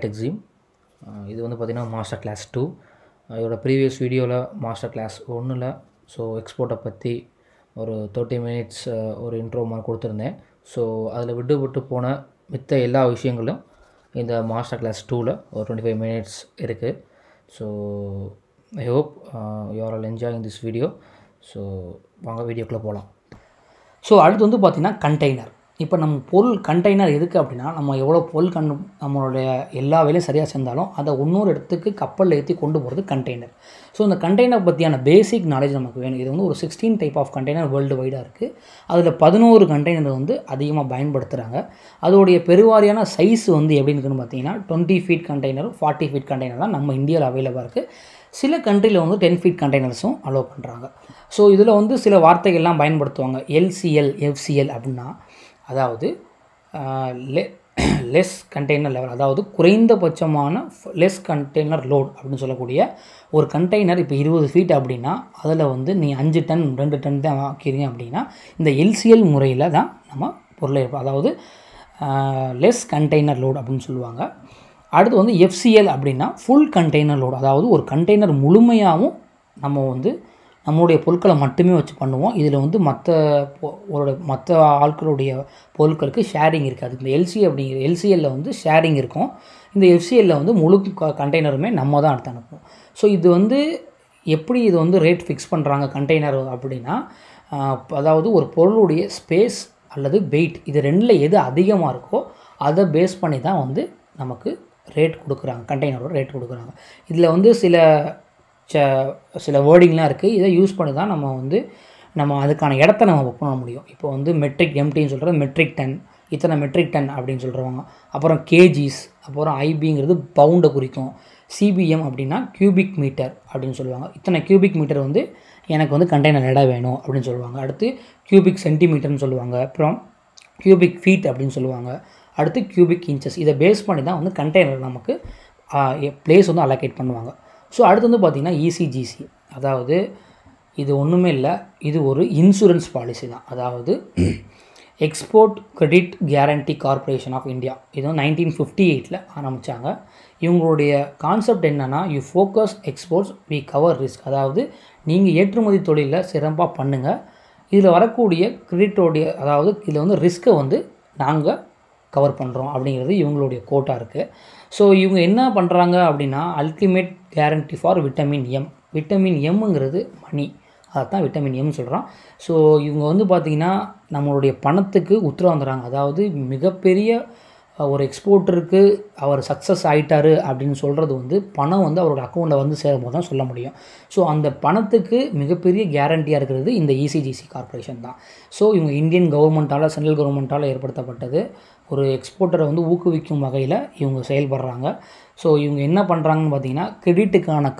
Techzim. இது வந்து பார்த்தீங்கன்னா மாஸ்டர் கிளாஸ் 2. இதோட ப்ரீவியஸ் வீடியோவில் மாஸ்டர் கிளாஸ் 1ல் ஸோ எக்ஸ்போர்ட்டை பற்றி ஒரு 30 minutes ஒரு இன்ட்ரோ மாதிரி கொடுத்துருந்தேன். ஸோ அதில் விட்டு போன மித்த எல்லா விஷயங்களும் இந்த மாஸ்டர் கிளாஸ் 2ல் ஒரு 25 minutes இருக்குது. So I hope you are all enjoying this video. So வாங்க வீடியோக்குள்ளே போகலாம். ஸோ அடுத்து வந்து பார்த்திங்கன்னா கண்டெய்னர். இப்போ நம்ம பொருள் கண்டெய்னர் எதுக்கு அப்படின்னா, நம்ம எவ்வளோ பொருள் நம்மளுடைய எல்லா வேலையும் சரியாக சேர்ந்தாலும் அதை இன்னொரு இடத்துக்கு கப்பலில் ஏற்றி கொண்டு போகிறது கண்டெய்னர். ஸோ இந்த கண்டெய்னர் பற்றியான பேசிக் நாலேஜ் நமக்கு வேணும். இது வந்து ஒரு 16 டைப் ஆஃப் கண்டெய்னர் வேர்ல்டு வைடாக இருக்குது. அதில் 11 கண்டெய்னர் வந்து அதிகமாக பயன்படுத்துகிறாங்க. அதோடைய பெருவாரியான சைஸ் வந்து எப்படி இருக்குன்னு பார்த்தீங்கன்னா 20 feet கண்டெய்னரும் 40 feet கண்டெய்னர் தான் நம்ம இந்தியாவில் அவைலபிளாக இருக்குது. சில கண்ட்ரியில் வந்து 10 feet கண்டெய்னர்ஸும் அலோவ் பண்ணுறாங்க. ஸோ இதில் வந்து சில வார்த்தைகள்லாம் பயன்படுத்துவாங்க. LCL, FCL அப்படின்னா அதாவது லெஸ் கண்டெய்னர் லெவல், அதாவது குறைந்தபட்சமான லெஸ் கண்டெய்னர் லோட் அப்படின்னு சொல்லக்கூடிய ஒரு கண்டெய்னர். இப்போ 20 feet அப்படின்னா அதில் வந்து நீ 5 டன் 2 டன் தான் ஆக்கிறீங்க அப்படின்னா இந்த LCL முறையில் தான் நம்ம பொருளை இருப்போம். அதாவது லெஸ் கண்டெய்னர் லோட் அப்படின்னு சொல்லுவாங்க. அடுத்து வந்து FCL அப்படின்னா ஃபுல் கண்டெய்னர் லோடு, அதாவது ஒரு கண்டெய்னர் முழுமையாகவும் நம்ம வந்து நம்மளுடைய பொருட்களை மட்டுமே வச்சு பண்ணுவோம். இதில் வந்து மற்ற ஆட்களுடைய பொருட்களுக்கு ஷேரிங் இருக்காது. இந்த LCLல வந்து ஷேரிங் இருக்கும். இந்த FCLல வந்து முழு கண்டெய்னருமே நம்ம தான் எடுத்து அனுப்புவோம். ஸோ இது வந்து எப்படி இது வந்து ரேட் ஃபிக்ஸ் பண்ணுறாங்க கண்டெய்னர் அப்படின்னா, அதாவது ஒரு பொருளுடைய ஸ்பேஸ் அல்லது வெயிட் இது ரெண்டில் எது அதிகமாக இருக்கோ அதை பேஸ் பண்ணி தான் வந்து நமக்கு ரேட் கொடுக்குறாங்க, கண்டெய்னரோட ரேட் கொடுக்குறாங்க. இதில் வந்து சில வேர்டிங்லாம் இருக்குது. இதை யூஸ் பண்ணி தான் நம்ம அதுக்கான இடத்த நம்ம புக் பண்ண முடியும். இப்போ வந்து மெட்ரிக் எம்டின்னு சொல்கிறது மெட்ரிக் டன், இத்தனை மெட்ரிக் டன் அப்படின்னு சொல்கிறவங்க. அப்புறம் கேஜிஸ், அப்புறம் ஐபிங்கிறது பவுண்டை குறிக்கும். சிபிஎம் அப்படின்னா கியூபிக் மீட்டர் அப்படின்னு சொல்லுவாங்க. இத்தனை கியூபிக் மீட்டர் வந்து எனக்கு வந்து கண்டெய்னர் இடம் வேணும் அப்படின்னு சொல்லுவாங்க. அடுத்து கியூபிக் சென்டிமீட்டர்னு சொல்லுவாங்க. அப்புறம் கியூபிக் ஃபீட் அப்படின்னு சொல்லுவாங்க. அடுத்து கியூபிக் இன்ச்சஸ். இதை பேஸ் பண்ணி தான் வந்து கண்டெய்னர் நமக்கு பிளேஸ் வந்து அலோகேட் பண்ணுவாங்க. ஸோ அடுத்து வந்து பார்த்திங்கன்னா ECGC, அதாவது இது ஒன்றுமே இல்லை, இது ஒரு இன்சூரன்ஸ் பாலிசி தான். அதாவது export credit guarantee corporation of India. இது வந்து 1958 ஆரம்பித்தாங்க. இவங்களுடைய கான்செப்ட் என்னென்னா, you focus exports we cover risk. அதாவது நீங்கள் ஏற்றுமதி தொழிலில் சிறப்பாக பண்ணுங்கள், இதில் வரக்கூடிய கிரெடிட்டோடைய, அதாவது இதில் வந்து ரிஸ்க்கை வந்து நாங்கள் கவர் பண்ணுறோம் அப்படிங்கிறது இவங்களுடைய கோட்டாக இருக்குது. ஸோ இவங்க என்ன பண்ணுறாங்க அப்படின்னா, ultimate guarantee for vitamin M. Vitamin எம்ங்கிறது மணி, அதை தான் விட்டமின் எம் சொல்கிறோம். ஸோ இவங்க வந்து பார்த்திங்கன்னா நம்மளுடைய பணத்துக்கு உத்தரவாதம் தராங்க. அதாவது மிகப்பெரிய ஒரு எக்ஸ்போர்ட்டருக்கு அவர் சக்ஸஸ் ஆகிட்டார் அப்படின்னு சொல்கிறது வந்து பணம் வந்து அவரோட அக்கௌண்ட்டில் வந்து சேரும்போது தான் சொல்ல முடியும். ஸோ அந்த பணத்துக்கு மிகப்பெரிய கேரண்டியாக இருக்கிறது இந்த ECGC கார்பரேஷன் தான். ஸோ இவங்க இந்தியன் கவர்மெண்ட்டால், சென்ட்ரல் கவர்மெண்ட்டால் ஏற்படுத்தப்பட்டது. ஒரு எக்ஸ்போர்ட்டரை வந்து ஊக்குவிக்கும் வகையில் இவங்க செயல்படுறாங்க. ஸோ இவங்க என்ன பண்ணுறாங்கன்னு பார்த்திங்கன்னா, கிரெடிட்டுக்கான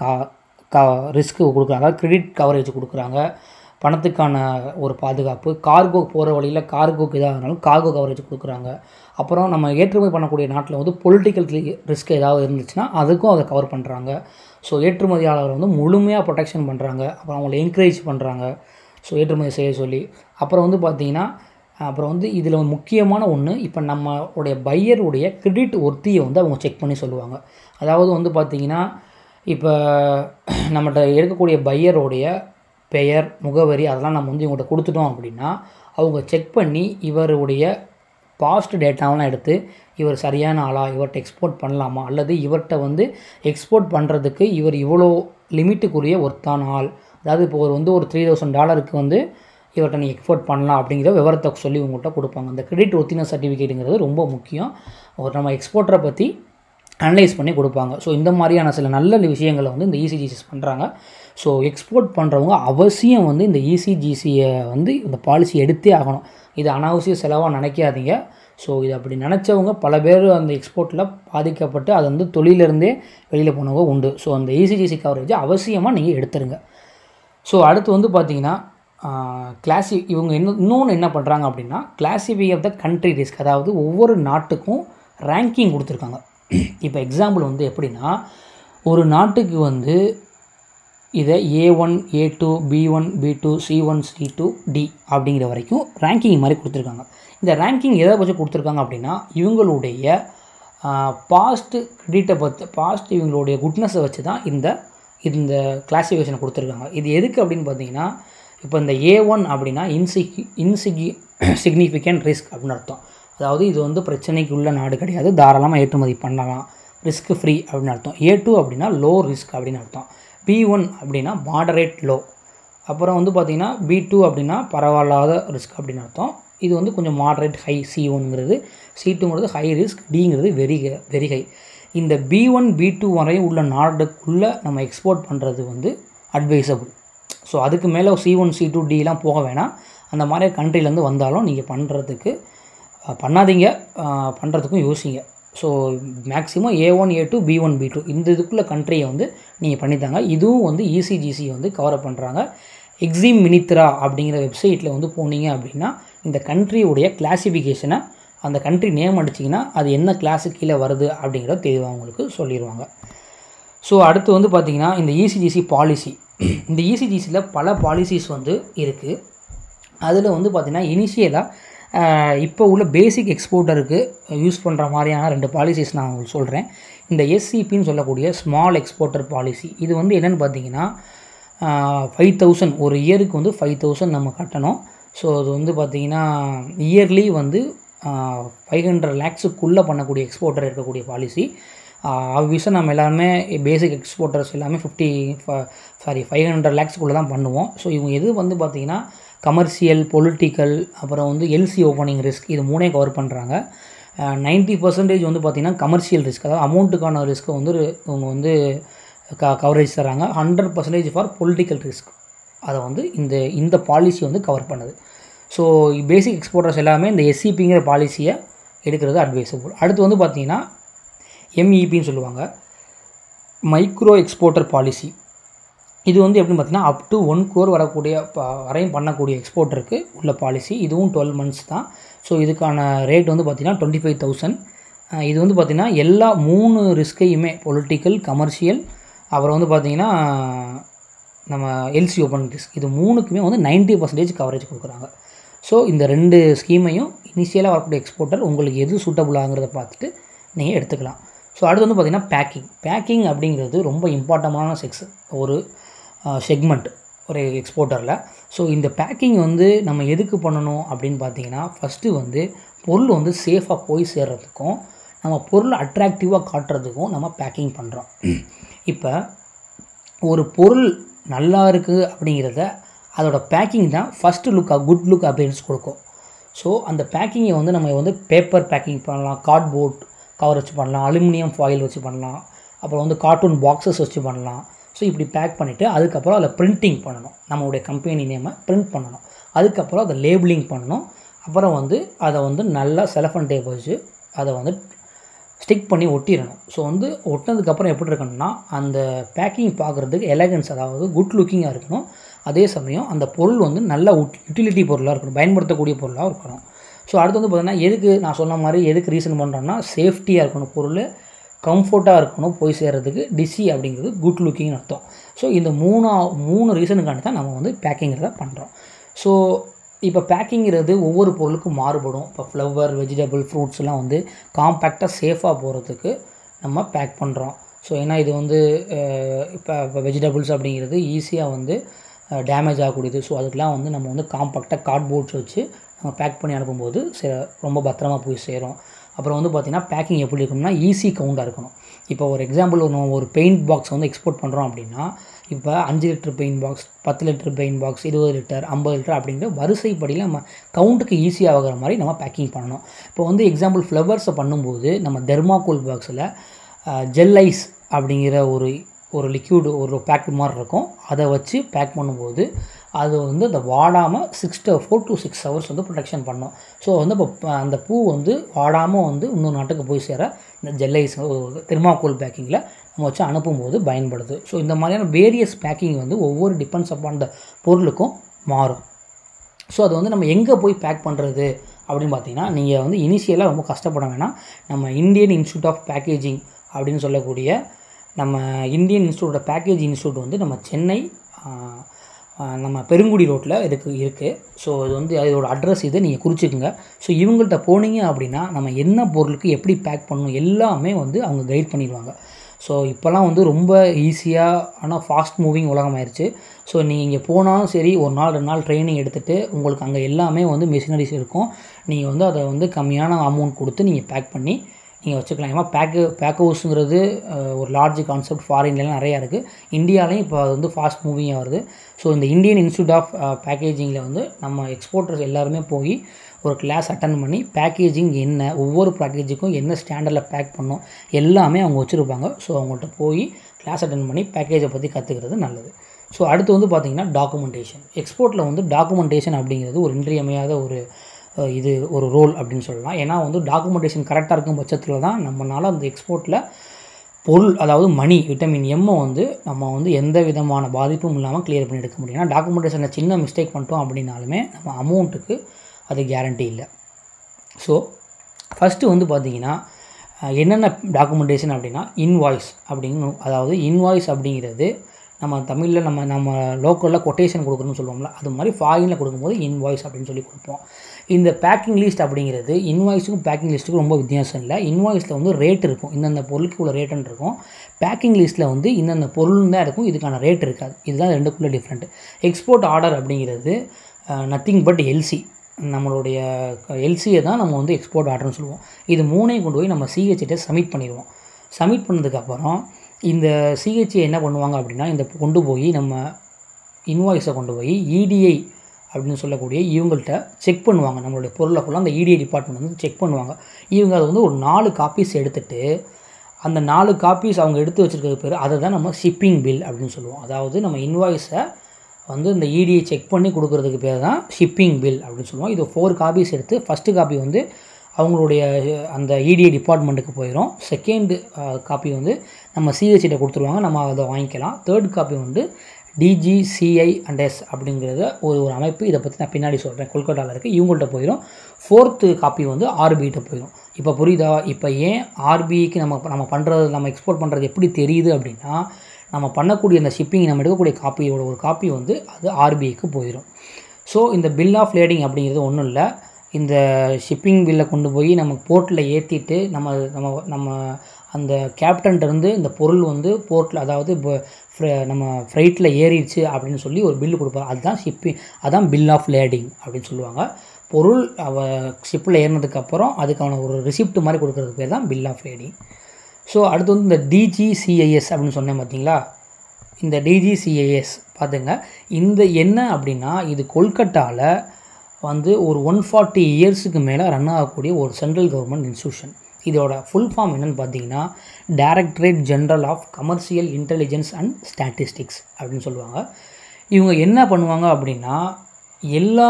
ரிஸ்க்கு கொடுக்குறாங்க, கிரெடிட் கவரேஜ் கொடுக்குறாங்க, பணத்துக்கான ஒரு பாதுகாப்பு, கார்கோ போகிற வழியில் கார்கோக்கு எதாக இருந்தாலும் கார்கோ கவரேஜ் கொடுக்குறாங்க. அப்புறம் நம்ம ஏற்றுமதி பண்ணக்கூடிய நாட்டில் வந்து பொலிட்டிக்கல் ரிஸ்க் ஏதாவது இருந்துச்சுன்னா அதுக்கும் அதை கவர் பண்ணுறாங்க. ஸோ ஏற்றுமதியாளர் வந்து முழுமையாக ப்ரொடெக்ஷன் பண்ணுறாங்க. அப்புறம் அவங்களை என்கரேஜ் பண்ணுறாங்க ஸோ ஏற்றுமதி செய்ய சொல்லி. அப்புறம் வந்து பார்த்திங்கன்னா, அப்புறம் வந்து இதில் முக்கியமான ஒன்று, இப்போ நம்மளுடைய பையருடைய கிரெடிட் ஒர்த்தியை வந்து அவங்க செக் பண்ணி சொல்லுவாங்க. அதாவது வந்து பார்த்திங்கன்னா, இப்போ நம்மகிட்ட இருக்கக்கூடிய பையருடைய பெயர், முகவரி அதெல்லாம் நம்ம வந்து இவங்கள்ட்ட கொடுத்துட்டோம் அப்படின்னா அவங்க செக் பண்ணி இவருடைய பாஸ்ட் டேட்டாவெலாம் எடுத்து இவர் சரியான ஆளா, இவர்கிட்ட எக்ஸ்போர்ட் பண்ணலாமா, அல்லது இவர்கிட்ட வந்து எக்ஸ்போர்ட் பண்ணுறதுக்கு இவர் இவ்வளோ லிமிட்டுக்குரிய ஒர்த்தான ஆள், அதாவது இப்போ ஒரு $3,000 வந்து இவர்கிட்ட நீ எக்ஸ்போர்ட் பண்ணலாம் அப்படிங்கிற விவரத்தை சொல்லி உங்கள்கிட்ட கொடுப்பாங்க. அந்த கிரெடிட் ஒர்த்தினஸ் சர்டிஃபிகேட்டுங்கிறது ரொம்ப முக்கியம். நம்ம எக்ஸ்போர்ட்டரை பற்றி அனலைஸ் பண்ணி கொடுப்பாங்க. ஸோ இந்த மாதிரியான சில நல்ல விஷயங்களை வந்து இந்த ECGC பண்ணுறாங்க. ஸோ எக்ஸ்போர்ட் பண்ணுறவங்க அவசியம் வந்து இந்த ECGCயை வந்து இந்த பாலிசி எடுத்தே ஆகணும். இது அனாவசிய செலவாக நினைக்காதீங்க. ஸோ இது அப்படி நினச்சவங்க பல பேர் அந்த எக்ஸ்போர்ட்டில் பாதிக்கப்பட்டு அது வந்து தொழிலிருந்தே வெளியில் போனவங்க உண்டு. ஸோ அந்த ECGC கவரேஜை அவசியமாக நீங்கள் எடுத்துருங்க. ஸோ அடுத்து வந்து பார்த்திங்கன்னா இவங்க இன்னொன்று என்ன பண்ணுறாங்க அப்படின்னா, classify of the country risk. அதாவது ஒவ்வொரு நாட்டுக்கும் ரேங்கிங் கொடுத்துருக்காங்க. இப்போ எக்ஸாம்பிள் வந்து எப்படின்னா, ஒரு நாட்டுக்கு வந்து இதை A1, A2, B1, B2, C1, C2, D அப்படிங்கிற வரைக்கும் ரேங்கிங் மாதிரி கொடுத்துருக்காங்க. இந்த ரேங்கிங் எதை வச்சு கொடுத்துருக்காங்க அப்படின்னா, இவங்களுடைய பாஸ்ட்டு கிரெடிட்டை பாஸ்ட் இவங்களுடைய குட்னஸை வச்சு தான் இந்த கிளாஸிஃபிகேஷன் கொடுத்துருக்காங்க. இது எதுக்கு அப்படின்னு பார்த்தீங்கன்னா, இப்போ இந்த A1 அப்படின்னா சிக்னிஃபிகண்ட் ரிஸ்க் அப்படின்னு அர்த்தம். அதாவது இது வந்து பிரச்சனைக்கு உள்ள நாடு கிடையாது, தாராளமாக ஏற்றுமதி பண்ணலாம், ரிஸ்க் ஃப்ரீ அப்படின்னு அர்த்தம். A2 அப்படின்னா லோ ரிஸ்க் அப்படின்னு அர்த்தம். B1 அப்படின்னா மாடரேட் லோ. அப்புறம் வந்து பார்த்திங்கன்னா B2 அப்படின்னா பரவாயில்லாத ரிஸ்க் அப்படின்னு அர்த்தம். இது வந்து கொஞ்சம் மாடரேட் ஹை. C1ங்கிறது, C2ங்கிறது ஹை ரிஸ்க், Dங்கிறது வெரி ஹை. இந்த B1 B2 வரையும் உள்ள நாடுக்குள்ளே நம்ம எக்ஸ்போர்ட் பண்ணுறது வந்து அட்வைசபிள். ஸோ அதுக்கு மேலே C1 C2 Dலாம் போக வேணாம். அந்த மாதிரி கண்ட்ரிலேருந்து வந்தாலும் நீங்கள் பண்ணாதீங்க, பண்ணுறதுக்கும் யோசிங்க. So maximum A1 A2 B1 B2 இந்த இதுக்குள்ள கண்ட்ரியை வந்து நீங்கள் பண்ணித்தாங்க. இதுவும் வந்து ECGC வந்து கவரப் பண்ணுறாங்க. எக்ஸிம் மினித்ரா அப்படிங்கிற வெப்சைட்டில் வந்து போனீங்க அப்படின்னா இந்த கண்ட்ரியுடைய கிளாஸிஃபிகேஷனை, அந்த கண்ட்ரி நேம் அடிச்சிங்கன்னா அது என்ன கிளாஸு கீழே வருது அப்படிங்கிறத தெளிவாக உங்களுக்கு சொல்லிடுவாங்க. ஸோ அடுத்து வந்து பார்த்திங்கன்னா இந்த ECGC பாலிசி. இந்த ECGCயில் பல பாலிசிஸ் வந்து இருக்குது. அதில் வந்து பார்த்திங்கன்னா இனிஷியலாக இப்போ உள்ள பேசிக் எக்ஸ்போர்ட்டருக்கு யூஸ் பண்ணுற மாதிரியான 2 பாலிசிஸ் நான் உங்களுக்கு சொல்கிறேன். இந்த SCPன்னு சொல்லக்கூடிய ஸ்மால் எக்ஸ்போர்ட்டர் பாலிசி, இது வந்து என்னென்னு பார்த்தீங்கன்னா 5,000 ஒரு இயருக்கு வந்து 5,000 நம்ம கட்டணும். ஸோ அது வந்து பார்த்திங்கன்னா இயர்லி வந்து 500 lakhsக்குள்ளே பண்ணக்கூடிய எக்ஸ்போர்ட்டர் இருக்கக்கூடிய பாலிசி. ஆப்வியஸாக நம்ம எல்லாருமே பேசிக் எக்ஸ்போர்ட்டர்ஸ் எல்லாமே 500 lakhsக்குள்ளே தான் பண்ணுவோம். ஸோ இவங்க எது வந்து பார்த்திங்கன்னா கமர்ஷியல், பொலிட்டிக்கல், அப்புறம் வந்து LC ஓப்பனிங் ரிஸ்க், இது 3 கவர் பண்ணுறாங்க. 90% வந்து பார்த்திங்கன்னா கமர்ஷியல் ரிஸ்க், அதாவது அமௌண்ட்டுக்கான ரிஸ்க்கை வந்து இவங்க வந்து கவரேஜ் தராங்க. 100% ஃபார் பொலிட்டிக்கல் ரிஸ்க், அதை வந்து இந்த பாலிசி வந்து கவர் பண்ணுது. ஸோ பேசிக் எக்ஸ்போர்ட்டர்ஸ் எல்லாமே இந்த SCPங்கிற பாலிசியை எடுக்கிறது அட்வைசபிள். அடுத்து வந்து பார்த்திங்கன்னா MEPன்னு சொல்லுவாங்க, மைக்ரோ எக்ஸ்போர்ட்டர் பாலிசி. இது வந்து எப்படின்னு பார்த்தீங்கன்னா அப் டு 1 crore வரையும் பண்ணக்கூடிய எக்ஸ்போர்ட்டருக்கு உள்ள பாலிசி. இதுவும் 12 months தான். ஸோ இதுக்கான ரேட் வந்து பார்த்திங்கன்னா 25,000. இது வந்து பார்த்திங்கன்னா எல்லா 3 ரிஸ்க்கையுமே, பொலிட்டிக்கல், கமர்ஷியல், அப்புறம் வந்து பார்த்திங்கன்னா நம்ம LC ஓப்பன் ரிஸ்க், இது 3க்குமே வந்து 90% கவரேஜ் கொடுக்குறாங்க. ஸோ இந்த 2 ஸ்கீமையும் இனிஷியலாக வரக்கூடிய எக்ஸ்போர்ட்டர் உங்களுக்கு எது சூட்டபுளாகிறத பார்த்துட்டு நீங்கள் எடுத்துக்கலாம். ஸோ அடுத்து வந்து பார்த்திங்கன்னா பேக்கிங் அப்படிங்கிறது ரொம்ப இம்பார்ட்டண்டான ஒரு செக்மெண்ட் ஒரு எக்ஸ்போர்ட்டரில். ஸோ இந்த பேக்கிங் வந்து நம்ம எதுக்கு பண்ணணும் அப்படின்னு பார்த்தீங்கன்னா, ஃபஸ்ட்டு வந்து பொருள் வந்து சேஃபாக போய் சேர்கிறதுக்கும் நம்ம பொருள் அட்ராக்டிவாக காட்டுறதுக்கும் நம்ம பேக்கிங் பண்ணுறோம். இப்போ ஒரு பொருள் நல்லா இருக்குது அப்படிங்கிறத அதோட பேக்கிங் தான் ஃபஸ்ட்டு குட் லுக் அப்பியரன்ஸ் கொடுக்கும். ஸோ அந்த பேக்கிங்கை வந்து நம்ம வந்து பேப்பர் பேக்கிங் பண்ணலாம், கார்ட்போர்ட் கவர் வச்சு பண்ணலாம், அலுமினியம் ஃபாயில் வச்சு பண்ணலாம், அப்புறம் வந்து கார்ட்டூன் பாக்ஸஸ் வச்சு பண்ணலாம். ஸோ இப்படி பேக் பண்ணிவிட்டு அதுக்கப்புறம் அதில் பிரிண்டிங் பண்ணணும், நம்மளுடைய கம்பெனி நேமை பிரிண்ட் பண்ணணும், அதுக்கப்புறம் அதை லேபிளிங் பண்ணணும், அப்புறம் வந்து அதை வந்து நல்லா செலஃபன் டேப் வச்சு அதை வந்து ஸ்டிக் பண்ணி ஒட்டிடணும். ஸோ வந்து ஒட்டினதுக்கப்புறம் எப்படி இருக்கணும்னா அந்த பேக்கிங் பார்க்குறதுக்கு எலகன்ஸ், அதாவது குட் லுக்கிங்காக இருக்கணும். அதே சமயம் அந்த பொருள் வந்து நல்ல யூட்டிலிட்டி பொருளாக இருக்கணும், பயன்படுத்தக்கூடிய பொருளாக இருக்கணும். ஸோ அடுத்து வந்து பார்த்திங்கன்னா எதுக்கு நான் சொன்ன மாதிரி எதுக்கு ரீசன் பண்ணுறோன்னா, சேஃப்டியாக இருக்கணும், பொருள் கம்ஃபர்ட்டாக இருக்கணும், போய் சேர்கிறதுக்கு. டிசி அப்படிங்கிறது குட் லுக்கிங்னு அர்த்தம். ஸோ இந்த 3 ரீசனுக்காண்டி தான் நம்ம வந்து பேக்கிங்கிறத பண்ணுறோம். ஸோ இப்போ பேக்கிங்கிறது ஒவ்வொரு பொருளுக்கும் மாறுபடும். இப்போ ஃப்ளவர், வெஜிடபிள், ஃப்ரூட்ஸ்லாம் வந்து காம்பேக்டாக சேஃபாக போகிறதுக்கு நம்ம பேக் பண்ணுறோம். ஸோ ஏன்னா இது வந்து இப்போ வெஜிடபிள்ஸ் அப்படிங்கிறது ஈஸியாக வந்து டேமேஜ் ஆகக்கூடியது. ஸோ அதுக்கெலாம் வந்து நம்ம வந்து காம்பேக்டாக கார்ட்போர்ட்ஸ் வச்சு நம்ம பேக் பண்ணி அனுப்பும்போது ரொம்ப பத்திரமா போய் சேரும். அப்புறம் வந்து பார்த்திங்கன்னா பேக்கிங் எப்படி இருக்கணும்னா ஈஸி கவுண்டாக இருக்கணும். இப்போ ஒரு எக்ஸாம்பிள் ஒரு பெயிண்ட் பாக்ஸ் வந்து எக்ஸ்போர்ட் பண்ணுறோம் அப்படின்னா, இப்போ 5 litre paint box, 10 litre paint box, 20 litre, 50 litre அப்படிங்கிற வரிசைப்படியில் நம்ம கவுண்ட்டுக்கு ஈஸியாக ஆகிற மாதிரி நம்ம பேக்கிங் பண்ணணும். இப்போ வந்து எக்ஸாம்பிள் ஃப்ளவர்ஸை பண்ணும்போது நம்ம தெர்மாகோல் பாக்ஸில் ஜெல் ஐஸ் அப்படிங்கிற ஒரு லிக்யூடு ஒரு பேக் மாதிரி இருக்கும், அதை வச்சு பேக் பண்ணும்போது அது வந்து அதை வாடாமல் 4 to 6 hours வந்து ப்ரொடெக்ஷன் பண்ணோம். ஸோ வந்து இப்போ அந்த பூ வந்து வாடாமல் வந்து இன்னொரு நாட்டுக்கு போய் சேர இந்த ஜெல் ஐஸ் தெர்மாகோல் பேக்கிங்கில் நம்ம வச்சு அனுப்பும்போது பயன்படுது. ஸோ இந்த மாதிரியான வேரியஸ் பேக்கிங் வந்து ஒவ்வொரு டிபெண்ட்ஸ் அப்பான் அந்த பொருளுக்கும் மாறும். ஸோ அது வந்து நம்ம எங்கே போய் பேக் பண்ணுறது அப்படின்னு பார்த்தீங்கன்னா, நீங்கள் வந்து இனிஷியலாக ரொம்ப கஷ்டப்பட வேணாம். நம்ம இந்தியன் இன்ஸ்டியூட் ஆஃப் பேக்கேஜிங் அப்படின்னு சொல்லக்கூடிய நம்ம இந்தியன் இன்ஸ்டியூட் பேக்கேஜ் இன்ஸ்டியூட் வந்து நம்ம சென்னை நம்ம பெருங்குடி ரோட்டில் இருக்குது. ஸோ இது வந்து இதோட அட்ரஸ் இது, நீங்கள் குறிச்சிக்கோங்க. ஸோ இவங்கள்ட்ட போனீங்க அப்படின்னா நம்ம என்ன பொருளுக்கு எப்படி பேக் பண்ணணும் எல்லாமே வந்து அவங்க கைட் பண்ணிடுவாங்க. ஸோ இப்போலாம் வந்து ரொம்ப ஈஸியாக ஆனால் ஃபாஸ்ட் மூவிங் உலகம் ஆயிடுச்சு. ஸோ நீங்கள் இங்கே போனாலும் சரி, ஒரு நாள் 2 நாள் ட்ரைனிங் எடுத்துகிட்டு உங்களுக்கு அங்கே எல்லாமே வந்து மிஷினரிஸ் இருக்கும். நீங்கள் வந்து அதை வந்து கம்மியான அமௌண்ட் கொடுத்து நீங்கள் பேக் பண்ணி நீங்கள் வச்சுக்கலாம். ஏன்னா பேக் ஹவுஸுங்கிறது ஒரு லார்ஜ் கான்செப்ட், ஃபாரின்லாம் நிறையா இருக்குது. இந்தியாவிலையும் இப்போ அது வந்து ஃபாஸ்ட் மூவிங்காக வருது. ஸோ இந்த இந்தியன் இன்ஸ்டியூட் ஆஃப் பேக்கேஜிங்கில் வந்து நம்ம எக்ஸ்போர்ட்டர்ஸ் எல்லாருமே போய் ஒரு கிளாஸ் அட்டன் பண்ணி பேக்கேஜிங் என்ன, ஒவ்வொரு பேக்கேஜுக்கும் என்ன ஸ்டாண்டர்டில் பேக் பண்ணணும் எல்லாமே அவங்க வச்சுருப்பாங்க. ஸோ அவங்கள்ட்ட போய் கிளாஸ் அட்டன் பண்ணி பேக்கேஜை பற்றி கற்றுக்கிறது நல்லது. ஸோ அடுத்து வந்து பார்த்திங்கன்னா டாக்குமெண்டேஷன். எக்ஸ்போர்ட்டில் வந்து டாக்குமெண்டேஷன் அப்படிங்கிறது ஒரு இன்றியமையாத ஒரு ரோல் அப்படின்னு சொல்லலாம். ஏன்னா வந்து டாக்குமெண்டேஷன் கரெக்டாக இருக்கும் பட்சத்தில் தான் நம்மளால் அந்த எக்ஸ்போர்ட்டில் பொருள், அதாவது மணி, விட்டமின் எம்மை வந்து நம்ம வந்து எந்த விதமான பாதிப்பும் இல்லாமல் கிளியர் பண்ணி எடுக்க முடியும். ஏன்னா டாக்குமெண்டேஷனில் சின்ன மிஸ்டேக் பண்ணிட்டோம் அப்படின்னாலுமே நம்ம அமௌண்ட்டுக்கு அது கேரண்டி இல்லை. ஸோ ஃபஸ்ட்டு வந்து பார்த்திங்கன்னா என்னென்ன டாக்குமெண்டேஷன் அப்படின்னா இன்வாய்ஸ் அதாவது இன்வாய்ஸ் அப்படிங்கிறது நம்ம தமிழில் நம்ம லோக்கலில் கொட்டேஷன் கொடுக்குறோன்னு சொல்லுவோம்ல, அது மாதிரி ஃபாரினில் கொடுக்கும்போது இன்வாய்ஸ் அப்படின்னு சொல்லி கொடுப்போம். இந்த பேக்கிங் லிஸ்ட் அப்படிங்கிறது இன்வாய்ஸுக்கும் பேக்கிங் லிஸ்ட்டுக்கும் ரொம்ப வித்தியாசம் இல்லை. இன்வாய்ஸில் வந்து ரேட் இருக்கும், இந்தந்த பொருளுக்கு உள்ள ரேட்டுன்னு இருக்கும். பேக்கிங் லிஸ்ட்டில் வந்து இந்தந்த பொருள் தான் இருக்கும், இதுக்கான ரேட் இருக்காது. இதுதான் ரெண்டுக்குள்ளே டிஃப்ரெண்ட். எக்ஸ்போர்ட் ஆர்டர் அப்படிங்கிறது நத்திங் பட் எல்சி. நம்மளுடைய எல்சியை தான் நம்ம வந்து எக்ஸ்போர்ட் ஆர்டர்னு சொல்லுவோம். இது மூணையும் கொண்டு போய் நம்ம சிஹெச்கிட்ட சப்மிட் பண்ணிடுவோம். சப்மிட் பண்ணதுக்கப்புறம் இந்த சிஹெச்சி என்ன பண்ணுவாங்க அப்படின்னா, இந்த கொண்டு போய் நம்ம இன்வாய்ஸை கொண்டு போய் இடிஐ அப்படின்னு சொல்லக்கூடிய இவங்கள்ட்ட செக் பண்ணுவாங்க. நம்மளுடைய பொருளை ஃபுல்லாக அந்த இடிஐ டிபார்ட்மெண்ட் வந்து செக் பண்ணுவாங்க. இவங்க அதை வந்து ஒரு 4 காப்பீஸ் எடுத்துகிட்டு அந்த 4 காப்பீஸ் அவங்க எடுத்து வச்சுருக்கிறது பேர், அதை தான் நம்ம ஷிப்பிங் பில் அப்படின்னு சொல்லுவோம். அதாவது நம்ம இன்வாய்ஸை வந்து இந்த இடிஐ செக் பண்ணி கொடுக்குறதுக்கு பேர் தான் ஷிப்பிங் பில் அப்படின்னு சொல்லுவோம். இது 4 காப்பீஸ் எடுத்து ஃபஸ்ட்டு காப்பி வந்து அவங்களுடைய அந்த இடிஐ டிபார்ட்மெண்ட்டுக்கு போயிடும். செகண்ட் காப்பி வந்து நம்ம சிஹெச்கிட்ட கொடுத்துருவாங்க, நம்ம அதை வாங்கிக்கலாம். தேர்ட் காப்பி வந்து DGCI&S அப்படிங்கிறத ஒரு அமைப்பு, இதை பற்றி நான் பின்னாடி சொல்கிறேன், கொல்கட்டாவில் இருக்குது, இவங்கள்ட்ட போயிடும். 4th காப்பி வந்து ஆர்பிகிட்ட போயிடும். இப்போ புரியுதா? இப்போ ஏன் ஆர்பிஐக்கு நம்ம பண்ணுறது, நம்ம எக்ஸ்போர்ட் பண்ணுறது எப்படி தெரியுது அப்படின்னா, நம்ம பண்ணக்கூடிய அந்த ஷிப்பிங், நம்ம எடுக்கக்கூடிய காப்பியோட ஒரு காப்பி வந்து அது ஆர்பிஐக்கு போயிடும். ஸோ இந்த பில் ஆஃப் லேடிங் அப்படிங்கிறது ஒன்றும் இல்லை. இந்த ஷிப்பிங் பில்லை கொண்டு போய் நம்ம போர்ட்டில் ஏற்றிட்டு நம்ம அந்த கேப்டன்கிட்டருந்து இந்த பொருள் வந்து போர்ட்டில், அதாவது இப்போ நம்ம ஃப்ரைட்டில் ஏறிடுச்சு அப்படின்னு சொல்லி ஒரு பில்லு கொடுப்பாரு. அதுதான் அதான் பில் ஆஃப் லேடிங் அப்படின்னு சொல்லுவாங்க. பொருள் ஷிப்பில் ஏறினதுக்கப்புறம் அதுக்கான ஒரு ரிசிப்ட் மாதிரி கொடுக்குறதுக்கு பேர் தான் பில் ஆஃப் லேடிங். ஸோ அடுத்து வந்து இந்த DGCIS அப்படின்னு சொன்னேன் பார்த்தீங்களா, இந்த DGCIS பார்த்துங்க. இந்த என்ன அப்படின்னா, இது கொல்கட்டாவில் வந்து ஒரு 140 இயர்ஸுக்கு மேலே ரன் ஆகக்கூடிய ஒரு சென்ட்ரல் கவர்மெண்ட் இன்ஸ்டியூஷன். இதோட ஃபுல் ஃபார்ம் என்னென்னு பார்த்தீங்கன்னா, directorate general of commercial intelligence and statistics அப்படின்னு சொல்லுவாங்க. இவங்க என்ன பண்ணுவாங்க அப்படின்னா, எல்லா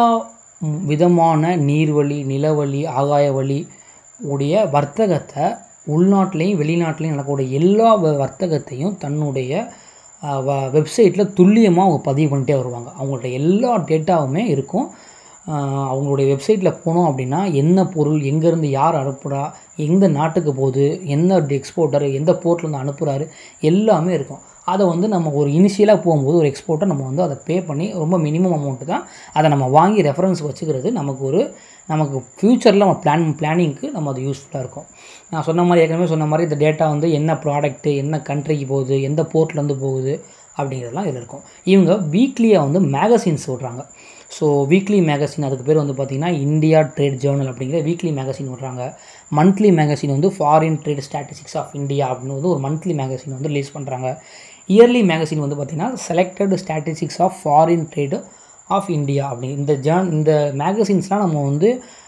விதமான நீர்வழி, நிலவழி, ஆகாய வழி உடைய வர்த்தகத்தை, உள்நாட்டிலையும் வெளிநாட்டிலையும் நடக்கக்கூடிய எல்லா வர்த்தகத்தையும் தன்னுடைய வெப்சைட்டில் துல்லியமாக அவங்க பதிவு பண்ணிட்டே வருவாங்க. அவங்கள்ட்ட எல்லா டேட்டாவுமே இருக்கும். அவங்களுடைய வெப்சைட்டில் போனோம் அப்படின்னா என்ன பொருள் எங்கேருந்து யார் அனுப்புகிறா, எந்த நாட்டுக்கு போகுது, என்ன எக்ஸ்போர்ட்டர் எந்த போர்ட்லேருந்து அனுப்புகிறாரு எல்லாமே இருக்கும். அதை வந்து நம்ம ஒரு இனிஷியலாக போகும்போது ஒரு எக்ஸ்போர்ட்டர் நம்ம வந்து அதை பே பண்ணி ரொம்ப மினிமம் அமௌண்ட்டு தான் அதை நம்ம வாங்கி ரெஃபரன்ஸ் வச்சுக்கிறது நமக்கு ஃப்யூச்சரில் நம்ம பிளானிங்க்கு நம்ம அது யூஸ்ஃபுல்லாக இருக்கும். நான் சொன்ன மாதிரி ஏற்கனவே சொன்ன மாதிரி இந்த டேட்டா வந்து என்ன ப்ராடக்ட்டு, என்ன கண்ட்ரிக்கு போகுது, எந்த போர்ட்லேருந்து போகுது அப்படிங்கிறதுலாம் இதில் இருக்கும். இவங்க வீக்லியாக வந்து மேகசின்ஸ் விட்றாங்க. ஸோ வீக்லி மேகசின், அதுக்கு பேர் வந்து பார்த்திங்கன்னா இந்தியா ட்ரேட் ஜேர்னல் அப்படிங்கிற வீக்லி மேகசின் விட்றாங்க. மந்த்லி மேகசின் வந்து foreign trade statistics of India அப்படின்னு வந்து ஒரு மந்த்லி மேகசின் வந்து ரிலீஸ் பண்ணுறாங்க. இயர்லி மேகசின் வந்து பார்த்திங்கன்னா selected statistics of foreign trade of India அப்படி இந்த மேகசின்ஸ்லாம் நம்ம வந்து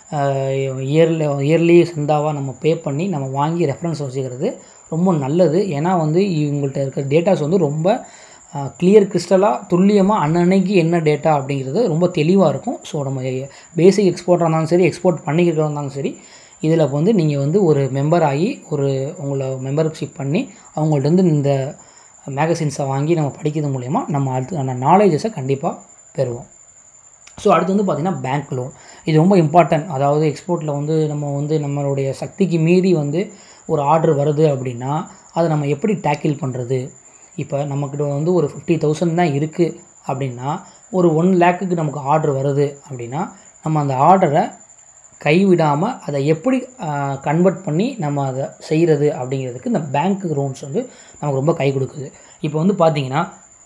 இயர்லி சந்தாவாக நம்ம பே பண்ணி நம்ம வாங்கி ரெஃபரன்ஸ் வச்சுக்கிறது ரொம்ப நல்லது. ஏன்னா வந்து இவங்கள்ட்ட இருக்கிற டேட்டாஸ் வந்து ரொம்ப கிளியர் கிறிஸ்டலாக துல்லியமாக அன்னன்னைக்கு என்ன டேட்டா அப்படிங்கிறது ரொம்ப தெளிவாக இருக்கும். ஸோ நம்ம பேசிக் எக்ஸ்போர்ட்டாக இருந்தாலும் சரி, எக்ஸ்போர்ட் பண்ணிக்கிறதா இருந்தாலும் சரி, இதில் வந்து நீங்கள் வந்து ஒரு மெம்பர் ஆகி உங்களை மெம்பர்ஷிப் பண்ணி அவங்கள்ட்ட இந்த மேகசின்ஸை வாங்கி நம்ம படிக்கிறது மூலயமா நம்ம அடுத்து நாலேஜஸை கண்டிப்பாக பெறுவோம். ஸோ அடுத்து வந்து பார்த்திங்கன்னா பேங்க் லோன். இது ரொம்ப இம்பார்ட்டன்ட். அதாவது எக்ஸ்போர்ட்டில் வந்து நம்மளுடைய சக்திக்கு மீறி வந்து ஒரு ஆர்டர் வருது அப்படின்னா அதை நம்ம எப்படி டேக்கிள் பண்ணுறது. இப்போ நம்மக்கிட்ட வந்து ஒரு 50,000 தான் இருக்குது அப்படின்னா ஒரு 1 லேக்குக்கு நமக்கு ஆர்டர் வருது அப்படின்னா நம்ம அந்த ஆர்டரை கைவிடாமல் அதை எப்படி கன்வெர்ட் பண்ணி நம்ம அதை செய்கிறது அப்படிங்கிறதுக்கு இந்த பேங்க் லோன்ஸ் வந்து நமக்கு ரொம்ப கை கொடுக்குது. இப்போ வந்து பார்த்திங்கன்னா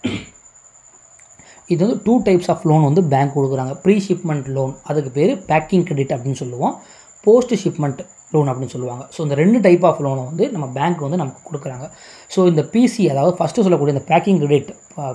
இது வந்து 2 டைப்ஸ் ஆஃப் லோன் வந்து பேங்க் கொடுக்குறாங்க. ப்ரீ ஷிப்மெண்ட் லோன், அதுக்கு பேர் பேக்கிங் கிரெடிட் அப்படின்னு சொல்லுவோம். போஸ்ட் ஷிப்மெண்ட் லோன் அப்படின்னு சொல்லுவாங்க. ஸோ இந்த 2 டைப் ஆஃப் லோனை வந்து நம்ம பேங்க் வந்து நமக்கு கொடுக்குறாங்க. ஸோ இந்த பிசி, அதாவது ஃபஸ்ட்டு சொல்லக்கூடிய இந்த packing credit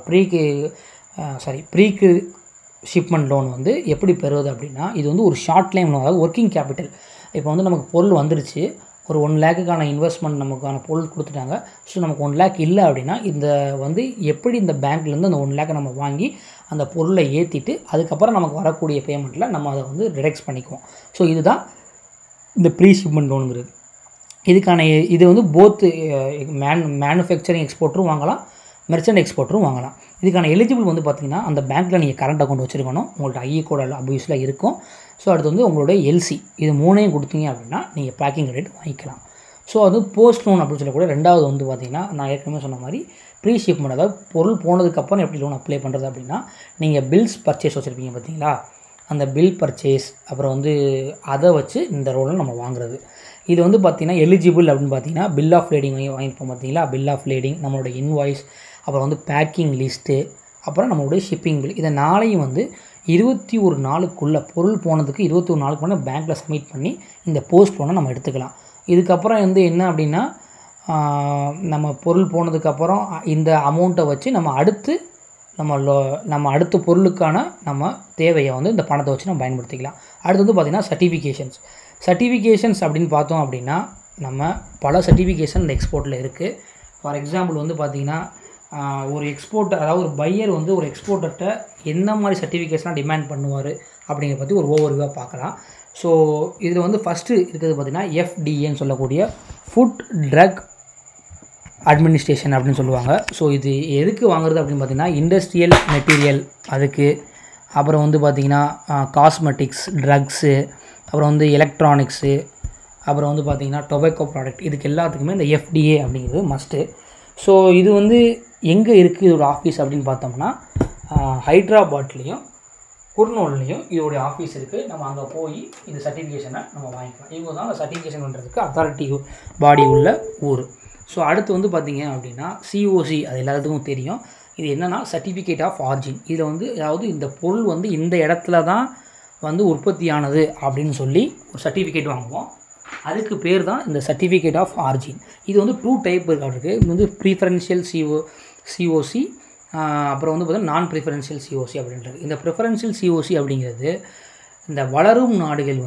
pre shipment loan வந்து எப்படி பெறுவது அப்படின்னா, இது வந்து ஒரு ஷார்ட் டைம் லோன், அதாவது ஒர்க்கிங் கேபிட்டல். இப்போ வந்து நமக்கு பொருள் வந்துருச்சு, ஒரு 1 லேக்குக்கான இன்வெஸ்ட்மெண்ட் நமக்கான பொருள் கொடுத்துட்டாங்க. ஸோ நமக்கு 1 லேக் இல்லை அப்படின்னா இந்த வந்து எப்படி இந்த பேங்க்லேருந்து அந்த 1 லேக்கை நம்ம வாங்கி அந்த பொருளை ஏற்றிட்டு அதுக்கப்புறம் நமக்கு வரக்கூடிய பேமெண்ட்டில் நம்ம அதை வந்து ரிடக்ஸ் பண்ணிக்குவோம். ஸோ இதுதான் இந்த ப்ரீ ஷிப்மெண்ட் லோனுங்கிறது. இது வந்து போத் மேனுஃபேக்சரிங் எக்ஸ்போர்ட்டரும் வாங்கலாம், மெர்ச்சன்ட் எக்ஸ்போர்ட்டரும் வாங்கலாம். இதுக்கான எலிஜிபிள் வந்து பார்த்திங்கன்னா அந்த பேங்க்கில் நீங்கள் கரண்ட் அக்கௌண்ட் வச்சுருக்கணும், உங்கள்கிட்ட ஐஏ கோட் அப்யூஸில் இருக்கும். ஸோ அடுத்து வந்து உங்களுடைய எல்சி, இது 3ஐயும் கொடுத்தீங்க அப்படின்னா நீங்கள் பேக்கிங் கிரெடிட் வாங்கிக்கலாம். ஸோ அது போஸ்ட் லோன் அப்படின்னு சொல்லக்கூடிய 2வது வந்து பார்த்திங்கன்னா நான் ஏற்கனவே சொன்ன மாதிரி ப்ரீ ஷிப்மெண்ட், அதாவது பொருள் போனதுக்கப்புறம் எப்படி லோன் அப்ளை பண்ணுறது அப்படின்னா, நீங்கள் பில்ஸ் பர்ச்சேஸ் வச்சுருப்பீங்க பார்த்தீங்களா, அந்த பில் பர்ச்சேஸ் அப்புறம் வந்து அதை வச்சு இந்த லோனை நம்ம வாங்குறது. இது வந்து பார்த்திங்கன்னா எலிஜிபிள் அப்படின்னு பார்த்தீங்கன்னா பில் ஆஃப் லேடிங் வாங்கியிருப்போம் பார்த்தீங்களா, பில் ஆஃப் லேடிங், நம்மளோட இன்வாய்ஸ், அப்புறம் வந்து பேக்கிங் லிஸ்ட்டு, அப்புறம் நம்மளுடைய ஷிப்பிங் பில். இதை நாளையும் வந்து 21 நாளுக்குள்ளே, பொருள் போனதுக்கு 21 நாளுக்கு முன்னாடி பேங்க்கில் சப்மிட் பண்ணி இந்த போஸ்ட் லோனை நம்ம எடுத்துக்கலாம். இதுக்கப்புறம் வந்து என்ன அப்படின்னா, நம்ம பொருள் போனதுக்கப்புறம் இந்த அமௌண்ட்டை வச்சு நம்ம அடுத்த பொருளுக்கான நம்ம தேவையை வந்து இந்த பணத்தை வச்சு நம்ம பயன்படுத்திக்கலாம். அடுத்து வந்து பார்த்திங்கன்னா சர்டிஃபிகேஷன்ஸ் அப்படின்னு பார்த்தோம் அப்படின்னா, நம்ம பல சர்டிஃபிகேஷன் இந்த எக்ஸ்போர்ட்டில் இருக்குது. ஃபார் எக்ஸாம்பிள் வந்து பார்த்திங்கன்னா, ஒரு எக்ஸ்போர்ட்டர், அதாவது ஒரு பையர் வந்து ஒரு எக்ஸ்போர்ட்டர்கிட்ட என்ன மாதிரி சர்டிஃபிகேஷனாக டிமாண்ட் பண்ணுவார் அப்படிங்கிற பற்றி ஒரு ஓவர்வியூவாக பார்க்கலாம். ஸோ இதில் வந்து ஃபஸ்ட்டு இருக்கிறது பார்த்திங்கன்னா எஃப்டிஏன்னு சொல்லக்கூடிய ஃபுட் ட்ரக் அட்மினிஸ்ட்ரேஷன் அப்படின்னு சொல்லுவாங்க. ஸோ இது எதுக்கு வாங்குறது அப்படின்னு பார்த்திங்கன்னா, இண்டஸ்ட்ரியல் மெட்டீரியல் அதுக்கு, அப்புறம் வந்து பார்த்திங்கன்னா காஸ்மெட்டிக்ஸ், ட்ரக்ஸு, அப்புறம் வந்து எலக்ட்ரானிக்ஸு, அப்புறம் வந்து பார்த்திங்கன்னா டொபாக்கோ ப்ராடக்ட், இதுக்கு எல்லாத்துக்குமே இந்த எஃப்டிஏ அப்படிங்கிறது மஸ்ட்டு. ஸோ இது வந்து எங்கே இருக்குது இதோட ஆஃபீஸ் அப்படின்னு பார்த்தோம்னா, ஹைட்ராபாட்லேயும் குர்னூல்லையும் இதோடைய ஆஃபீஸ் இருக்குது. நம்ம அங்கே போய் இந்த சர்டிஃபிகேஷனை நம்ம வாங்கிக்கலாம். இவங்க தான் அந்த சர்டிஃபிகேஷன் பண்ணுறதுக்கு அத்தாரிட்டி பாடி உள்ள ஊர். ஸோ அடுத்து வந்து பார்த்திங்க அப்படின்னா சிஓசி, அது எல்லாத்துக்கும் தெரியும். இது என்னென்னா சர்டிஃபிகேட் ஆஃப் ஆர்ஜின். இதில் வந்து அதாவது இந்த பொருள் வந்து இந்த இடத்துல தான் வந்து உற்பத்தியானது அப்படின்னு சொல்லி ஒரு சர்டிஃபிகேட் வாங்குவோம். அதுக்கு பேர் தான் இந்த சர்டிஃபிகேட் ஆஃப் ஆர்ஜின். இது வந்து 2 டைப் இருக்குது. இது வந்து ப்ரிஃபரன்ஷியல் சிஓசி, அப்புறம் வந்து பார்த்தீங்கன்னா நான் ப்ரிஃபரன்ஷியல் சிஓசி அப்படின்றது. இந்த ப்ரிஃபரன்ஷியல் சிஓசி அப்படிங்கிறது இந்த வளரும்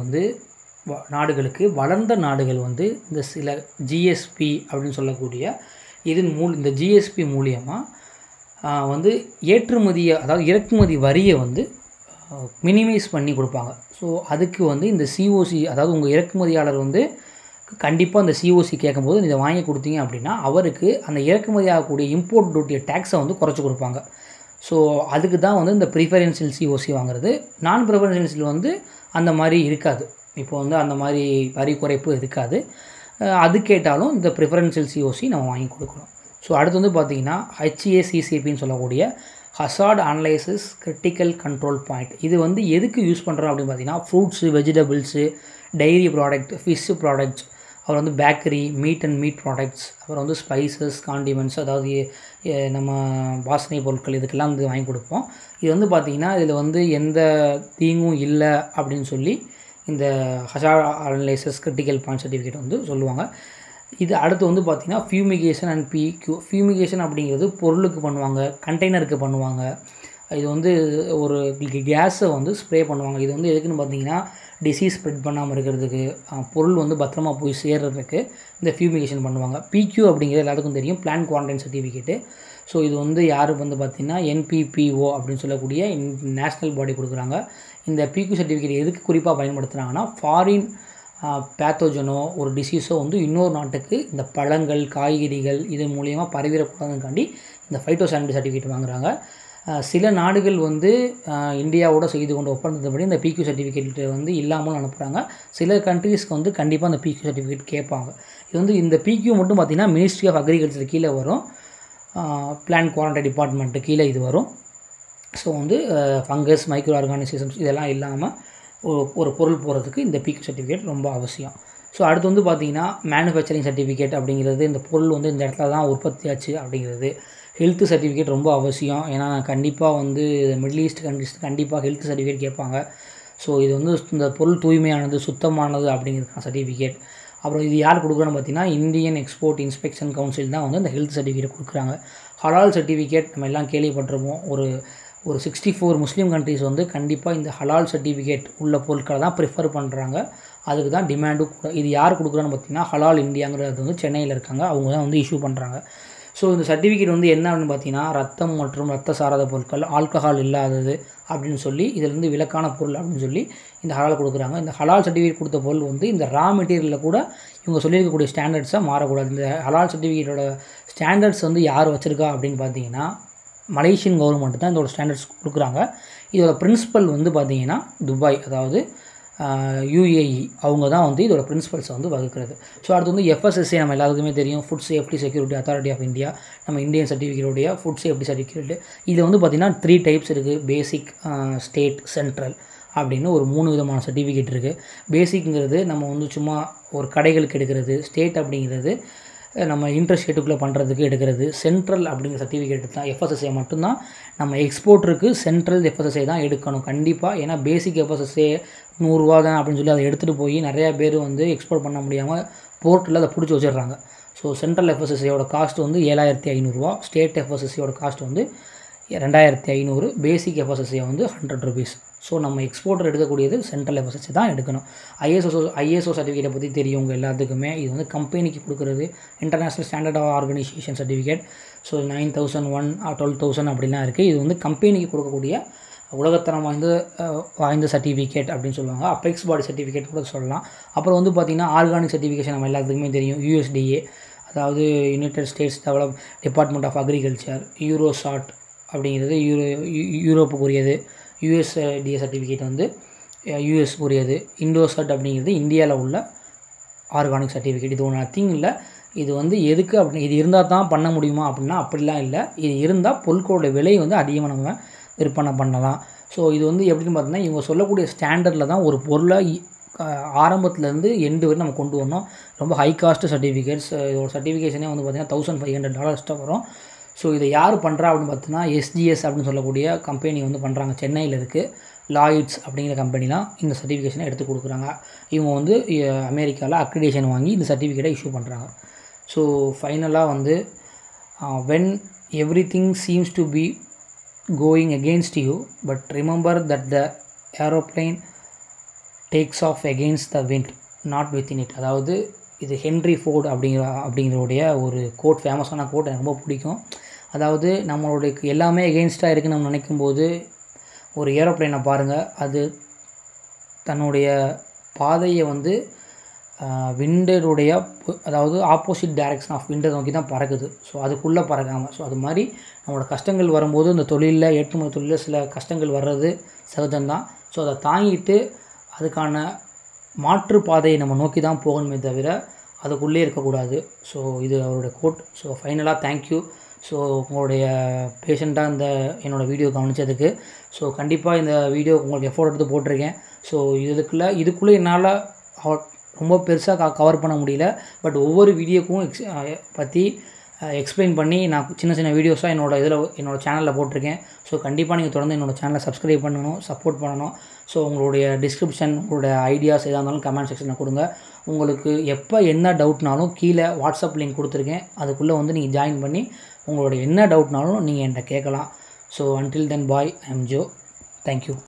நாடுகளுக்கு வளர்ந்த நாடுகள் வந்து இந்த சில ஜிஎஸ்பி அப்படின்னு சொல்லக்கூடிய இந்த ஜிஎஸ்பி மூலியமாக வந்து ஏற்றுமதியை, அதாவது இறக்குமதி வரியை வந்து மினிமைஸ் பண்ணி கொடுப்பாங்க. ஸோ அதுக்கு வந்து இந்த சிஓசி, அதாவது உங்கள் இறக்குமதியாளர் வந்து கண்டிப்பாக அந்த சிஓசி கேட்கும்போது இதை வாங்கி கொடுத்தீங்க அப்படின்னா அவருக்கு அந்த இறக்குமதி ஆகக்கூடிய இம்போர்ட் டியூட்டி டேக்ஸை வந்து குறைச்சி கொடுப்பாங்க. ஸோ அதுக்கு தான் வந்து இந்த ப்ரிஃபரன்ஷியல் சிஓசி வாங்குறது. நான் ப்ரிஃபரன்ஷியல் வந்து அந்த மாதிரி இருக்காது. இப்போ வந்து அந்த மாதிரி வரி குறைப்பு இருக்காது. அது கேட்டாலும் இந்த ப்ரிஃபரன்ஷியல் சிஓசி நம்ம வாங்கி கொடுக்கணும். ஸோ அடுத்து வந்து பார்த்திங்கன்னா HACCPன்னு சொல்லக்கூடிய hazard analysis critical control point. இது வந்து எதுக்கு யூஸ் பண்ணுறோம் அப்படின்னு பார்த்தீங்கன்னா, fruits, vegetables, dairy product, fish products, அப்புறம் வந்து bakery, meat and meat products, அப்புறம் வந்து ஸ்பைசஸ், காண்டிமெண்ட்ஸ், அதாவது நம்ம வாசனை பொருட்கள், இதுக்கெல்லாம் வந்து வாங்கி கொடுப்போம். இது வந்து பார்த்திங்கன்னா இதில் வந்து எந்த தீங்கும் இல்லை அப்படின்னு சொல்லி இந்த hazard analysis critical point certificate வந்து சொல்லுவாங்க. இது அடுத்து வந்து பார்த்திங்கன்னா ஃபியூமிகேஷன் அண்ட் PQ. ஃபியூமிகேஷன் அப்படிங்கிறது பொருளுக்கு பண்ணுவாங்க, கண்டெய்னருக்கு பண்ணுவாங்க. இது வந்து ஒரு கேஸை வந்து ஸ்ப்ரே பண்ணுவாங்க. இது வந்து எதுக்குன்னு பார்த்தீங்கன்னா டிசீஸ் ஸ்ப்ரெட் பண்ணாமல் இருக்கிறதுக்கு, பொருள் வந்து பத்திரமா போய் சேர்றதுக்கு இந்த ஃபியூமிகேஷன் பண்ணுவாங்க. PQ அப்படிங்கிறது எல்லாத்துக்கும் தெரியும், பிளான் குவாரண்டைன் சர்டிஃபிகேட்டு. ஸோ இது வந்து யார் வந்து பார்த்திங்கன்னா NPPO அப்படின்னு சொல்லக்கூடிய நேஷ்னல் பாடி கொடுக்குறாங்க. இந்த PQ சர்டிஃபிகேட் எதுக்கு குறிப்பாக பயன்படுத்துகிறாங்கன்னா, ஃபாரின் பேத்தோஜனோ ஒரு டிசீஸோ வந்து இன்னொரு நாட்டுக்கு இந்த பழங்கள், காய்கறிகள் இது மூலிமா பரவிடக்கூடாதுக்காண்டி இந்த ஃபைட்டோசானிட்டரி சர்டிஃபிகேட் வாங்குறாங்க. சில நாடுகள் வந்து இந்தியாவோட செய்து கொண்ட ஒப்பந்தப்படி இந்த PQ சர்டிஃபிகேட் வந்து இல்லாமல் அனுப்புகிறாங்க. சில கண்ட்ரீஸ்க்கு வந்து கண்டிப்பாக அந்த PQ சர்டிஃபிகேட் கேட்பாங்க. இது வந்து இந்த PQ மட்டும் பார்த்திங்கன்னா மினிஸ்ட்ரி ஆஃப் அக்ரிகல்ச்சர் கீழே வரும், பிளான் குவாரண்டைன் டிபார்ட்மெண்ட்டு கீழே இது வரும். ஸோ வந்து ஃபங்கஸ், மைக்ரோ ஆர்கானிசம்ஸ் இதெல்லாம் இல்லாமல் ஒரு பொருள் போகிறதுக்கு இந்த PQ சர்டிஃபிகேட் ரொம்ப அவசியம். ஸோ அடுத்து வந்து பார்த்திங்கன்னா மேனுஃபேக்சரிங் சர்டிஃபிகேட் அப்படிங்கிறது, இந்த பொருள் வந்து இந்த இடத்துல தான் உற்பத்தி ஆச்சு அப்படிங்கிறது. ஹெல்த் சர்டிஃபிகேட் ரொம்ப அவசியம். ஏன்னா கண்டிப்பாக வந்து மிடில் ஈஸ்ட் கண்ட்ரிஸ் கண்டிப்பாக ஹெல்த் சர்டிஃபிகேட் கேட்பாங்க. ஸோ இது வந்து இந்த பொருள் தூய்மையானது, சுத்தமானது அப்படிங்கிறதுக்கான சர்டிஃபிகேட். அப்புறம் இது யார் கொடுக்குறான்னு பார்த்தீங்கன்னா இந்தியன் எக்ஸ்போர்ட் இன்ஸ்பெக்ஷன் கவுன்சில் தான் வந்து இந்த ஹெல்த் சர்டிஃபிகேட் கொடுக்குறாங்க. ஹலால் சர்டிஃபிகேட் நம்ம எல்லாம் கேள்விப்பட்டிருப்போம். ஒரு 64 முஸ்லீம் கண்ட்ரிஸ் வந்து கண்டிப்பாக இந்த ஹலால் சர்டிஃபிகேட் உள்ள பொருட்களை தான் ப்ரிஃபர் பண்ணுறாங்க. அதுக்கு தான் டிமாண்டும் கூட. இது யார் கொடுக்குறான்னு பார்த்தீங்கன்னா ஹலால் இந்தியாங்கிறது வந்து சென்னையில் இருக்காங்க, அவங்க தான் வந்து இஷ்யூ பண்ணுறாங்க. ஸோ இந்த சர்டிஃபிகேட் வந்து என்ன அப்படின்னு பார்த்தீங்கன்னா ரத்தம் மற்றும் ரத்த சாராத பொருட்கள், ஆல்கஹால் இல்லாதது அப்படின்னு சொல்லி இதிலேருந்து விலக்கான பொருள் அப்படின்னு சொல்லி இந்த ஹலால் கொடுக்குறாங்க. இந்த ஹலால் சர்டிஃபிகேட் கொடுத்த பொருள் வந்து இந்த ரா மெட்டீரியலில் கூட இவங்க சொல்லியிருக்கக்கூடிய ஸ்டாண்டர்ட்ஸை மாறக்கூடாது. இந்த ஹலால் சர்டிஃபிகேட்டோட ஸ்டாண்டர்ட்ஸ் வந்து யார் வச்சுருக்கா அப்படின்னு பார்த்தீங்கன்னா மலேசியன் கவர்மெண்ட் தான் இதோட ஸ்டாண்டர்ட்ஸ் கொடுக்குறாங்க. இதோட பிரின்சிபல் வந்து பார்த்திங்கன்னா துபாய், அதாவது UAE அவங்க தான் வந்து இதோட பிரின்சிபல்ஸை வந்து வகுக்கிறது. ஸோ அடுத்து வந்து FSSAI நம்ம எல்லாத்துக்குமே தெரியும், food safety security authority of India, நம்ம இந்தியன் சர்டிஃபிகேட்டுடைய ஃபுட் சேஃப்டி சர்டிஃபிகேட். இது வந்து பார்த்திங்கன்னா 3 டைப்ஸ் இருக்குது. பேசிக், ஸ்டேட், சென்ட்ரல் அப்படின்னு ஒரு 3 விதமான சர்டிஃபிகேட் இருக்குது. பேசிக்ங்கிறது நம்ம வந்து சும்மா ஒரு கடைகளுக்கு எடுக்கிறது. ஸ்டேட் அப்படிங்கிறது நம்ம இன்டர்ஸ்டேட்டுக்குள்ளே பண்ணுறதுக்கு எடுக்கிறது. சென்ட்ரல் அப்படிங்கிற சர்டிஃபிகேட் தான் FSSAI மட்டும்தான் நம்ம எக்ஸ்போர்ட்டருக்கு சென்ட்ரல் FSSAI தான் எடுக்கணும் கண்டிப்பாக. ஏன்னா பேசிக் FSSAI 100 ரூபா தான் அப்படின்னு சொல்லி அதை எடுத்துகிட்டு போய் நிறையா பேர் வந்து எக்ஸ்போர்ட் பண்ண முடியாமல் போர்ட்டில் அதை பிடிச்சி வச்சிடுறாங்க. ஸோ சென்ட்ரல் FSSAIயோட காஸ்ட் வந்து 7500 ரூபா, ஸ்டேட் FSSAIயோட காஸ்ட் வந்து 2500, பேசிக் FSSAI வந்து 100 rupees. ஸோ நம்ம எக்ஸ்போர்ட்டர் எடுக்கக்கூடியது சென்ட்ரல் FSSAI தான் எடுக்கணும். ISO சர்டிஃபிகேட்டை பற்றி தெரியும் உங்கள் எல்லாத்துக்குமே. இது வந்து கம்பெனிக்கு கொடுக்குறது, international standard organisation certificate. So 9001 12,000 அப்படிலாம் இருக்குது. இது வந்து கம்பெனிக்கு கொடுக்கக்கூடிய உலகத்தரம் வாய்ந்த சர்டிஃபிகேட் அப்படின்னு சொல்லுவாங்க. அபெக்ஸ் பாடி சர்டிஃபிகேட் கூட சொல்லலாம். அப்புறம் வந்து பார்த்திங்கன்னா ஆர்கானிக் சர்டிஃபிகேஷன் நம்ம எல்லாத்துக்குமே தெரியும். USDA, அதாவது united states department of agriculture. யூரோசாட் அப்படிங்கிறது யூரோப்புக்குரியது. USDA சர்டிஃபிகேட் வந்து US-க்குரியது. இண்டோசாட் அப்படிங்கிறது இந்தியாவில் உள்ள ஆர்கானிக் சர்டிஃபிகேட். இது ஒன்று நத்திங் இல்லை. இது வந்து எதுக்கு அப்படின்னு, இது இருந்தால் தான் பண்ண முடியுமா அப்படின்னா அப்படிலாம் இல்லை. இது இருந்தால் பொருட்களோட விலை வந்து அதிகமாக நம்ம விற்பனை பண்ணலாம். ஸோ இது வந்து எப்படின்னு பார்த்தீங்கன்னா இவங்க சொல்லக்கூடிய ஸ்டாண்டர்டில் தான் ஒரு பொருளை ஆரம்பத்துலேருந்து எண்டு வரை நம்ம கொண்டு வரணும். ரொம்ப ஹை காஸ்ட் சர்டிஃபிகேட்ஸ். இதோட சர்டிஃபிகேஷனே வந்து பார்த்திங்கன்னா $1500 வரும். ஸோ இதை யார் பண்ணுறா அப்படின்னு பார்த்தீங்கன்னா SGS அப்படின்னு சொல்லக்கூடிய கம்பெனி வந்து பண்ணுறாங்க. சென்னையில் இருக்குது. லாயிட்ஸ் அப்படிங்கிற கம்பெனிலாம் இந்த சர்டிஃபிகேஷனை எடுத்து கொடுக்குறாங்க. இவங்க வந்து அமெரிக்காவில் அக்ரிடேஷன் வாங்கி இந்த சர்டிஃபிகேட்டை இஷ்யூ பண்ணுறாங்க. ஸோ ஃபைனலாக வந்து when everything seems to be going against you, but remember that the aeroplane takes off against the wind, not within it. அதாவது இது ஹென்ரி ஃபோர்ட் அப்படிங்கிறோடைய ஒரு கோட், ஃபேமஸான கோட், எனக்கு ரொம்ப பிடிக்கும். அதாவது நம்மளுடைய எல்லாமே எகெயின்ஸ்டாக இருக்குன்னு நம்ம நினைக்கும்போது ஒரு ஏரோப்ளைனை பாருங்கள், அது தன்னுடைய பாதையை வந்து விண்டருடைய, அதாவது ஆப்போசிட் டைரக்ஷன் ஆஃப் விண்டை நோக்கி தான் பறக்குது. ஸோ அதுக்குள்ளே பறக்காமல். ஸோ அது மாதிரி நம்மளோட கஷ்டங்கள் வரும்போது இந்த தொழிலில், ஏற்றுமதி தொழிலில் சில கஷ்டங்கள் வர்றது சகஜம்தான். ஸோ அதை தாங்கிட்டு அதுக்கான மாற்று பாதையை நம்ம நோக்கி தான் போகணுமே தவிர அதுக்குள்ளே இருக்கக்கூடாது. ஸோ இது அவருடைய கோட். ஸோ ஃபைனலாக தேங்க்யூ. ஸோ உங்களுடைய பேஷண்ட்டாக என்னோடய வீடியோ கவனித்ததுக்கு. ஸோ கண்டிப்பாக இந்த வீடியோ உங்களுக்கு எஃபோர்ட் எடுத்து போட்டிருக்கேன். ஸோ இதுக்குள்ளே என்னால் ரொம்ப பெருசாக கவர் பண்ண முடியல. பட் ஒவ்வொரு வீடியோக்கும் பற்றி எக்ஸ்பிளைன் பண்ணி நான் சின்ன சின்ன வீடியோஸாக என்னோடய சேனலில் போட்டிருக்கேன். ஸோ கண்டிப்பாக நீங்கள் தொடர்ந்து என்னோடய சேனலை சப்ஸ்கிரைப் பண்ணணும், சப்போர்ட் பண்ணணும். ஸோ உங்களுடைய டிஸ்கிரிப்ஷன், உங்களுடைய ஐடியாஸ் எதாக இருந்தாலும் கமெண்ட் செக்ஷனில் கொடுங்க. உங்களுக்கு எப்போ என்ன டவுட்னாலும் கீழே வாட்ஸ்அப் லிங்க் கொடுத்துருக்கேன், அதுக்குள்ளே வந்து நீங்கள் ஜாயின் பண்ணி உங்களுடைய என்ன டவுட்னாலும் நீங்கள் என்கிட்ட கேட்கலாம். So until then, bye. I am Joe. Thank you.